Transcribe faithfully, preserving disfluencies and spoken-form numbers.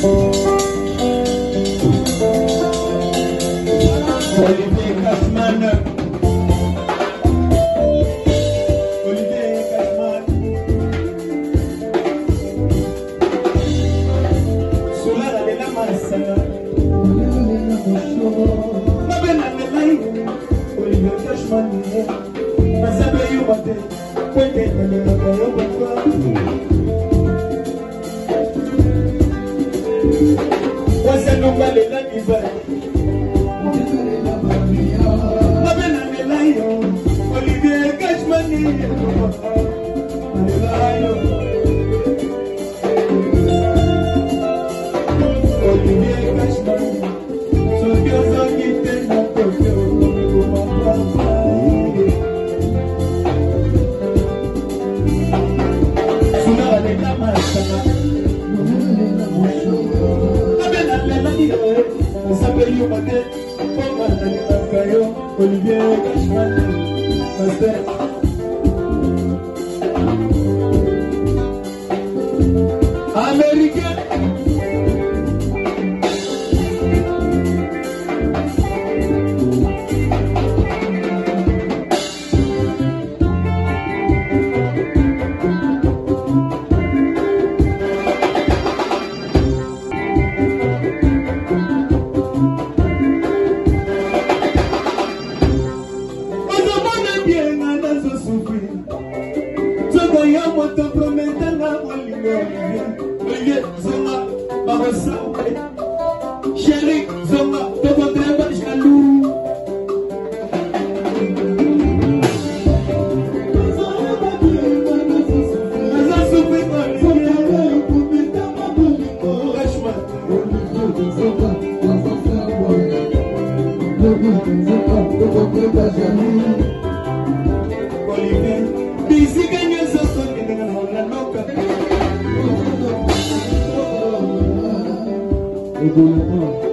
Olivier Cashman. Olivier Cashman. Solara de la Marsana. Mabena de Lai. Olivier Cashman. Masabe Yubate. Kwende de la Kayoba. Wasa nombale la Nivale. Olivier Cashman, Olivier Cashman, son Dios aquí te da porque Suna de la Marsana, Abena de la Nivale, Sabe Yubate, Olivier Cashman, Master. Américain. Chéri, Zonga, Togo Treva, Jalou. Olivier, busy ganhando essa sorte na louca. Eu vou